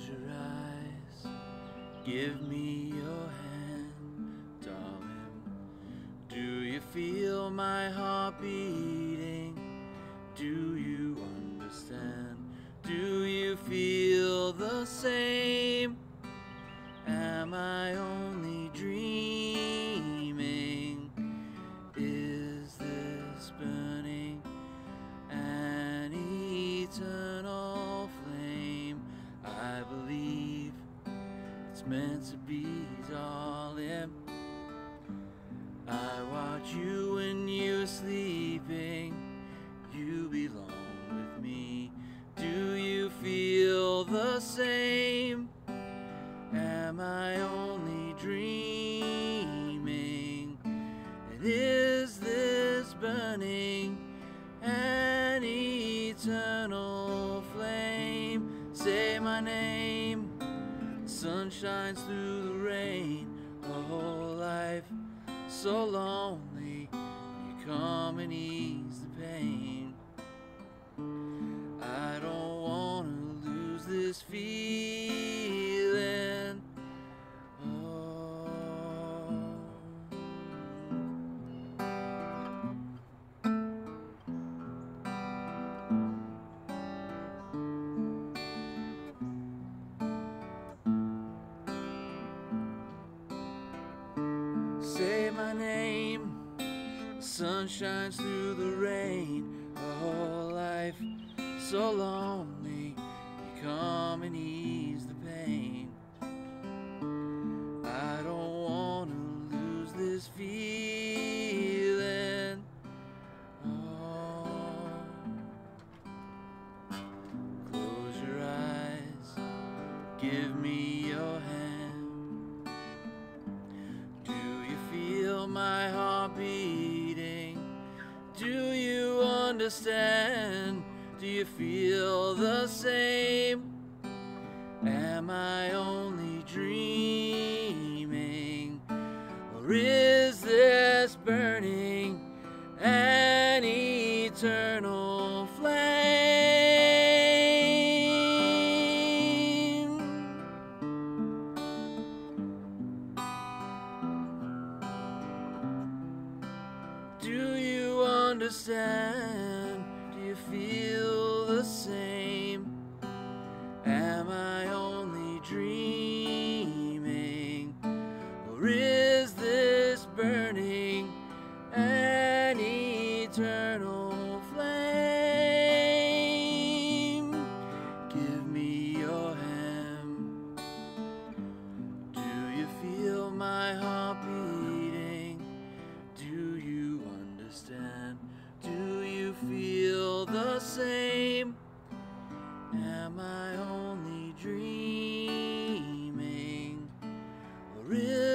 your eyes, give me your hand, darling. Do you feel my heart beating? Do you understand? Do you feel the same? Am I only dreaming? Is this burning an eternal flame? I believe it's meant to be, darling. I watch you when you're sleeping. You belong with me. Do you feel the same? Am I only dreaming? And is this burning an eternal flame? Say my name. The sun shines through the rain. A whole life so lonely. You come and ease the pain. I don't want to lose this feeling. Say my name. The sun shines through the rain. A whole life so lonely. You come and ease the pain. I don't want to lose this feeling. Oh. Close your eyes, give me your hand. Do you feel my heart beating? Do you understand? Do you feel the same? Am I only dreaming? Or is this burning an eternal flame? Do you understand? Do you feel the same? Am I only dreaming? Or is this burning an eternal flame? Give me your hand. Do you feel my heart beating? Do you understand? Do you feel the same? Am I only dreaming? Or is